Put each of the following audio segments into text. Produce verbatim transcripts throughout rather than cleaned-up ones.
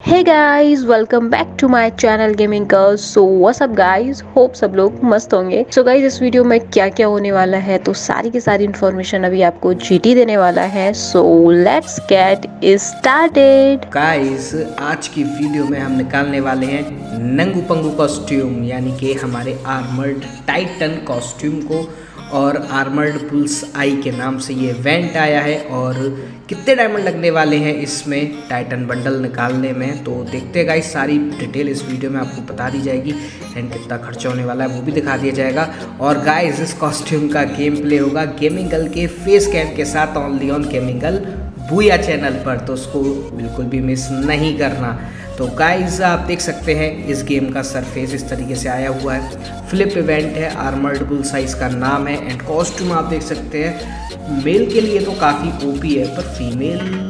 Hey guys, welcome back to my channel gaming girls. So what's up guys, hope सब लोग मस्त होंगे। So guys, इस video में क्या क्या होने वाला है तो सारी की सारी इन्फॉर्मेशन अभी आपको जीटी देने वाला है। So let's get started. Guys, आज की वीडियो में हम निकालने वाले हैं नंगू पंगू कॉस्ट्यूम, यानी कि हमारे आर्मर्ड टाइटन कॉस्ट्यूम को। और आर्मर्ड बुल्स आई के नाम से ये इवेंट आया है। और कितने डायमंड लगने वाले हैं इसमें टाइटन बंडल निकालने में, तो देखते हैं गाइस। सारी डिटेल इस वीडियो में आपको बता दी जाएगी एंड कितना खर्चा होने वाला है वो भी दिखा दिया जाएगा। और गाइस, इस कॉस्ट्यूम का गेम प्ले होगा गेमिंग गर्ल के फेस कैम के साथ only on gaming girl booyah channel पर, तो उसको बिल्कुल भी मिस नहीं करना। तो गाइस, आप देख सकते हैं इस गेम का सरफेस इस तरीके से आया हुआ है। फ्लिप इवेंट है, आर्मर्ड बुल साइज का नाम है। एंड कॉस्ट्यूम आप देख सकते हैं मेल के लिए तो काफ़ी ओपी है, पर फीमेल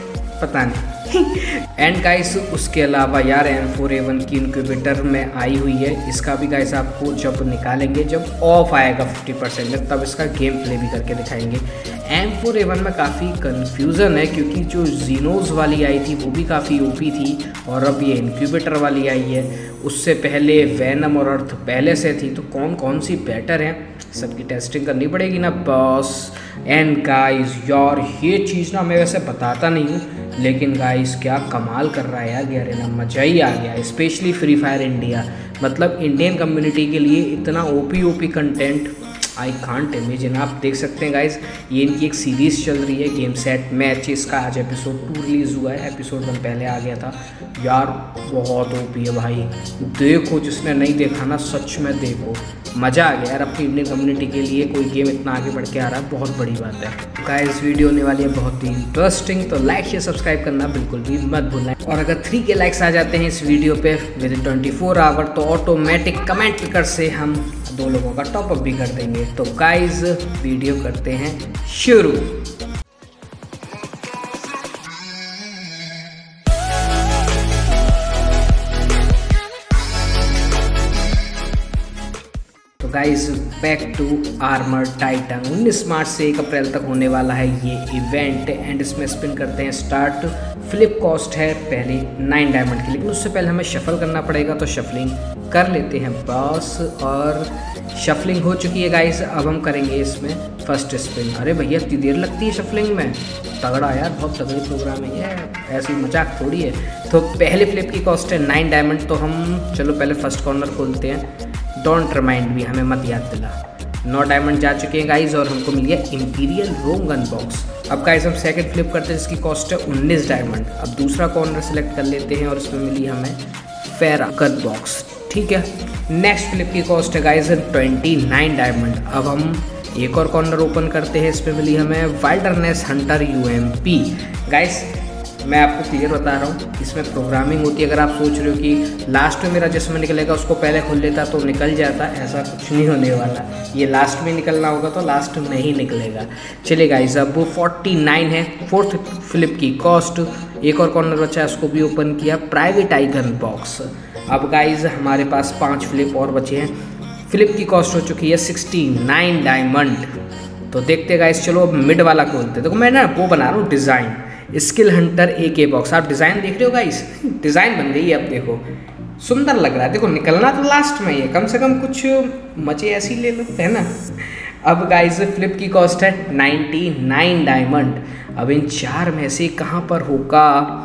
पता नहीं। एंड गाइस, उसके अलावा यार एम फोर ए वन की इनक्यूबेटर में आई हुई है। इसका भी गाइस आपको जब निकालेंगे, जब ऑफ आएगा फिफ्टी परसेंट में, तब इसका गेम प्ले भी करके दिखाएंगे। एम फोर ए वन में काफ़ी कन्फ्यूज़न है, क्योंकि जो जीनोज वाली आई थी वो भी काफ़ी ओपी थी, और अब ये इनक्यूबेटर वाली आई है। उससे पहले वैनम और अर्थ पहले से थी, तो कौन कौन सी बेटर है सबकी टेस्टिंग करनी पड़ेगी ना बॉस। एंड गाइस यार, ये चीज़ ना मैं वैसे बताता नहीं हूँ, लेकिन गाइस क्या कमाल कर रहा है यार ये अरेना, मज़ा ही आ गया। स्पेशली फ्री फायर इंडिया, मतलब इंडियन कम्युनिटी के लिए इतना OP OP content I can't imagine. आप देख सकते हैं गाइस, ये इनकी एक सीरीज़ चल रही है गेम सेट मैच। इसका आज एपिसोड टू रिलीज़ हुआ है, एपिसोड वन पहले आ गया था यार। बहुत ओपी है भाई, देखो जिसने नहीं देखा ना सच में देखो, मज़ा आ गया यार। अपनी इंडियन कम्युनिटी के लिए कोई गेम इतना आगे बढ़ के आ रहा है, बहुत बड़ी बात है। गाइस, वीडियो होने वाली है बहुत ही इंटरेस्टिंग, तो लाइक शेयर सब्सक्राइब करना बिल्कुल भी मत भूलना। और अगर थ्री के लाइक्स आ जाते हैं इस वीडियो पे within twenty four hour, तो ऑटोमेटिक कमेंट पिकर से हम दो लोगों का टॉप अप भी कर देंगे। तो गाइस, वीडियो करते हैं शुरू। Guys, back to armour titan. उन्नीस मार्च से एक अप्रैल तक होने वाला है ये इवेंट। एंड इसमें स्पिन करते हैं स्टार्ट। फ्लिप कॉस्ट है पहले नाइन डायमंड की, लेकिन उससे पहले हमें शफल करना पड़ेगा, तो शफलिंग कर लेते हैं बॉस। और शफलिंग हो चुकी है गाइस, अब हम करेंगे इसमें फर्स्ट स्पिन। अरे भैया, इतनी देर लगती है शफलिंग में, तगड़ा यार, बहुत तगड़ी प्रोग्राम है ये, ऐसी मजाक थोड़ी है। तो पहले फ्लिप की कॉस्ट है नाइन डायमंड, तो हम चलो पहले फर्स्ट कॉर्नर खोलते हैं। डोंट रिमाइंड भी, हमें मत याद दिला। नौ डायमंड जा चुके हैं गाइस, और हमको मिल गया इंपीरियल रोम गन बॉक्स। अब गाइस हम सेकंड फ्लिप करते हैं, जिसकी कॉस्ट है उन्नीस डायमंड। अब दूसरा कॉर्नर सेलेक्ट कर लेते हैं, और इसमें मिली हमें फेरा गन बॉक्स, ठीक है। नेक्स्ट फ्लिप की कॉस्ट है गाइस ट्वेंटी नाइन डायमंड। अब हम एक और कॉर्नर ओपन करते हैं, इसमें मिली हमें वाइल्डरनेस हंटर यूएमपी। गाइस, मैं आपको क्लियर बता रहा हूँ, इसमें प्रोग्रामिंग होती है। अगर आप सोच रहे हो कि लास्ट में मेरा जिसमें निकलेगा उसको पहले खोल लेता तो निकल जाता, ऐसा कुछ नहीं होने वाला। ये लास्ट में निकलना होगा तो लास्ट में ही निकलेगा। चलिए गाइस, अब वो फोर्टी नाइन है फोर्थ फ्लिप की कॉस्ट। एक और कॉर्नर बचा है, उसको भी ओपन किया, प्राइवेट आइकन बॉक्स। अब गाइस हमारे पास पाँच फ्लिप और बचे हैं। फ्लिप की कॉस्ट हो चुकी है सिक्सटी नाइन डायमंड। तो देखते गाइस, चलो अब मिड वाला खोलते। देखो मैं ना वो बना रहा हूँ डिज़ाइन, स्किल हंटर ए के बॉक्स। आप डिज़ाइन देख रहे हो गाइस, डिज़ाइन बन गई है। अब देखो सुंदर लग रहा है। देखो निकलना तो लास्ट में ही है, कम से कम कुछ मजे ऐसी ले लो, है ना। अब गाइस फ्लिप की कॉस्ट है नाइन्टी नाइन डायमंड। अब इन चार में से कहाँ पर होगा,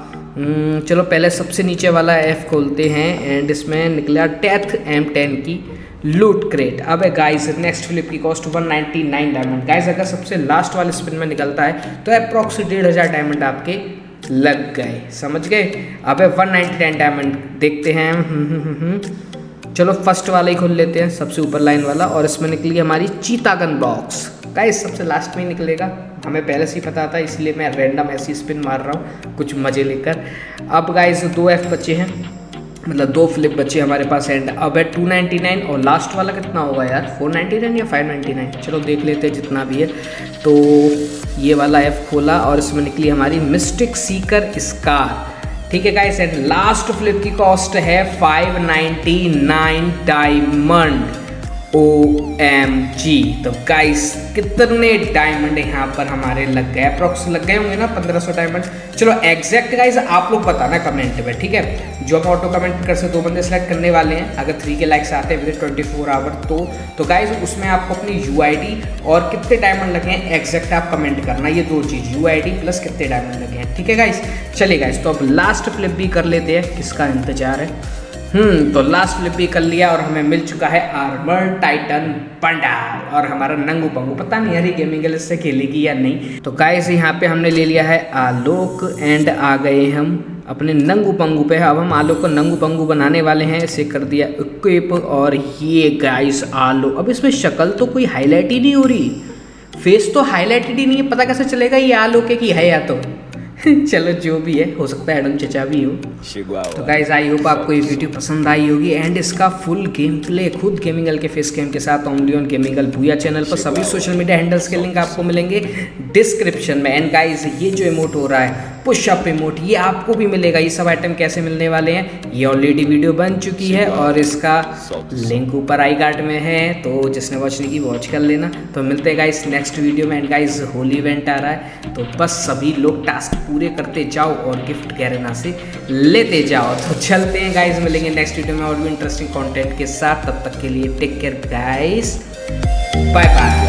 चलो पहले सबसे नीचे वाला एफ खोलते हैं। एंड इसमें निकला डेथ एम टेन की लूट क्रेट। अब है गाइस नेक्स्ट फ्लिप की cost one ninety nine diamond. Guys, अगर सबसे लास्ट वाले स्पिन में निकलता है तो अप्रॉक्स डेढ़ हज़ार डायमंड आपके लग गए, समझ गए। अब है वन नाइन्टी नाइन डायमंड, देखते हैं। चलो फर्स्ट वाला ही खोल लेते हैं, सबसे ऊपर लाइन वाला। और इसमें निकली हमारी चीता गन बॉक्स। गाइस, सबसे लास्ट में ही निकलेगा, हमें पहले से ही पता था, इसलिए मैं रैंडम ऐसी स्पिन मार रहा हूँ कुछ मज़े लेकर। अब गाइस दो एफ बचे हैं, मतलब दो फ्लिप बचे हमारे पास। एंड अब है टू नाइन्टी नाइन, और लास्ट वाला कितना होगा यार, फोर नाइन्टी नाइन या फाइव नाइन्टी नाइन, चलो देख लेते हैं जितना भी है। तो ये वाला एफ खोला, और इसमें निकली हमारी मिस्टिक सीकर स्कार, ठीक है गाइस। एंड लास्ट फ्लिप की कॉस्ट है five ninety nine diamond. O M G. तो गाइस कितने डायमंड यहाँ पर हमारे लग गए, अप्रोक्स लग गए होंगे ना पंद्रह सौ डायमंड। चलो एग्जैक्ट गाइस आप लोग बताना कमेंट में, ठीक है। जो हम ऑटो कमेंट कर से दो बंदे सेलेक्ट करने वाले हैं, अगर थ्री के लाइक्स आते हैं विद ट्वेंटी फोर आवर तो तो गाइस उसमें आपको अपनी यू आई डी और कितने डायमंड लगे हैं एग्जैक्ट आप कमेंट करना, ये दो चीज़, यू आई डी प्लस कितने डायमंड लगे हैं, ठीक है गाइस। चलिए गाइस तो अब लास्ट फ्लिप भी कर लेते हैं, किसका इंतजार है। हम्म तो लास्ट फ्लिप भी कर लिया और हमें मिल चुका है आर्मर टाइटन बंडल और हमारा नंगू पंगू, पता नहीं यार ये गेमिंग इससे खेलेगी या नहीं। तो गाइस यहाँ पे हमने ले लिया है आलोक एंड आ गए हम अपने नंगू पंगू पे। अब हम आलोक को नंगू पंगू बनाने वाले हैं, इसे कर दिया इक्विप और ये गाइस आलोक। अब इसमें शक्ल तो कोई हाईलाइट ही नहीं हो रही, फेस तो हाईलाइटेड ही नहीं है, पता कैसे चलेगा ये आलोक है कि है या तो चलो जो भी है, हो सकता है एडम चचा भी हो। तो गाइज आई होप आपको ये वीडियो पसंद आई होगी एंड इसका फुल गेम प्ले खुद गेमिंगल के फेस कैम के साथ ओनली ऑन गेमिंगल भूया चैनल पर। सभी सोशल मीडिया हैंडल्स के लिंक आपको मिलेंगे डिस्क्रिप्शन में। एंड गाइज ये जो इमोट हो रहा है पुशअप इमोट, ये आपको भी मिलेगा। ये सब आइटम कैसे मिलने वाले हैं ये ऑलरेडी वीडियो बन चुकी है और इसका लिंक ऊपर आई कार्ड में है, तो जिसने वॉच नहीं की वॉच कर लेना। तो मिलते हैं गाइस नेक्स्ट वीडियो में। एंड गाइस होली इवेंट आ रहा है तो बस सभी लोग टास्क पूरे करते जाओ और गिफ्ट गैरेना से लेते जाओ। तो चलते हैं गाइस, मिलेंगे नेक्स्ट वीडियो में और भी इंटरेस्टिंग कंटेंट के साथ। तब तक के लिए take care guys, bye bye.